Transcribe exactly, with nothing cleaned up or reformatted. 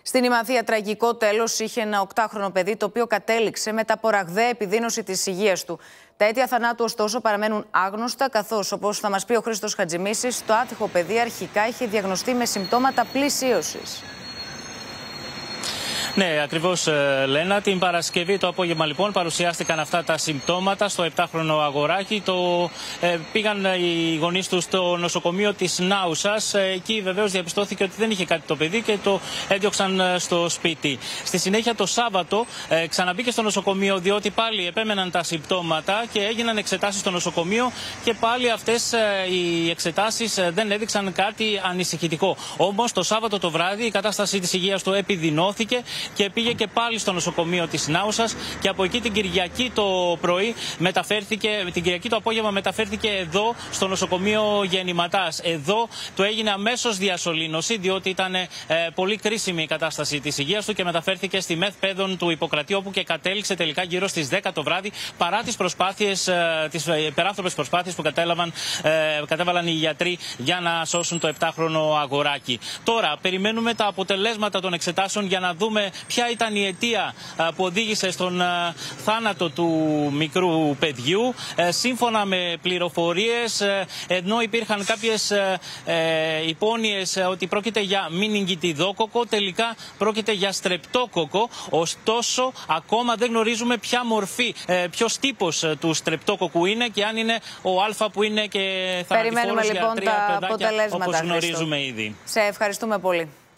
Στην Ημαθία, τραγικό τέλος είχε ένα οκτάχρονο παιδί, το οποίο κατέληξε μετά από ραγδαία επιδείνωση της υγείας του. Τα αίτια θανάτου, ωστόσο, παραμένουν άγνωστα, καθώς, όπως θα μας πει ο Χρήστος Χατζημίσης, το άτυχο παιδί αρχικά είχε διαγνωστεί με συμπτώματα πλησίωσης. Ναι, ακριβώς, Λένα. Την Παρασκευή το απόγευμα, λοιπόν, παρουσιάστηκαν αυτά τα συμπτώματα στο επτάχρονο αγοράκι. Το, ε, πήγαν οι γονείς του στο νοσοκομείο της Νάουσας. Εκεί βεβαίως διαπιστώθηκε ότι δεν είχε κάτι το παιδί και το έδιωξαν στο σπίτι. Στη συνέχεια, το Σάββατο, ε, ξαναμπήκε στο νοσοκομείο, διότι πάλι επέμεναν τα συμπτώματα και έγιναν εξετάσεις στο νοσοκομείο και πάλι αυτές ε, οι εξετάσεις ε, δεν έδειξαν κάτι ανησυχητικό. Όμως, το Σάββατο το βράδυ η κατάσταση της υγείας του επιδεινώθηκε και πήγε και πάλι στο νοσοκομείο της Νάουσας και από εκεί την Κυριακή το πρωί μεταφέρθηκε, την Κυριακή το απόγευμα μεταφέρθηκε εδώ στο νοσοκομείο Γεννηματάς. Εδώ του έγινε αμέσως διασωλήνωση, διότι ήταν ε, πολύ κρίσιμη η κατάσταση της υγείας του και μεταφέρθηκε στη ΜΕΘ Παίδων του Ιπποκρατείου, όπου και κατέληξε τελικά γύρω στις δέκα το βράδυ, παρά τις προσπάθειες, ε, τις υπεράνθρωπες προσπάθειες που κατέλαβαν, ε, κατέβαλαν οι γιατροί για να σώσουν το επτάχρονο αγοράκι. Τώρα περιμένουμε τα αποτελέσματα των εξετάσεων για να δούμε ποια ήταν η αιτία που οδήγησε στον θάνατο του μικρού παιδιού. Σύμφωνα με πληροφορίες, ενώ υπήρχαν κάποιες υπόνοιες ότι πρόκειται για μηνυγκιτιδόκοκο, τελικά πρόκειται για στρεπτόκοκο. Ωστόσο, ακόμα δεν γνωρίζουμε ποια μορφή, ποιος τύπος του στρεπτόκοκου είναι και αν είναι ο Α που είναι και θανατηφόρος για λοιπόν τρία τα παιδάκια, αποτελέσματα, όπως γνωρίζουμε Χρήστο. ήδη. Σε ευχαριστούμε πολύ.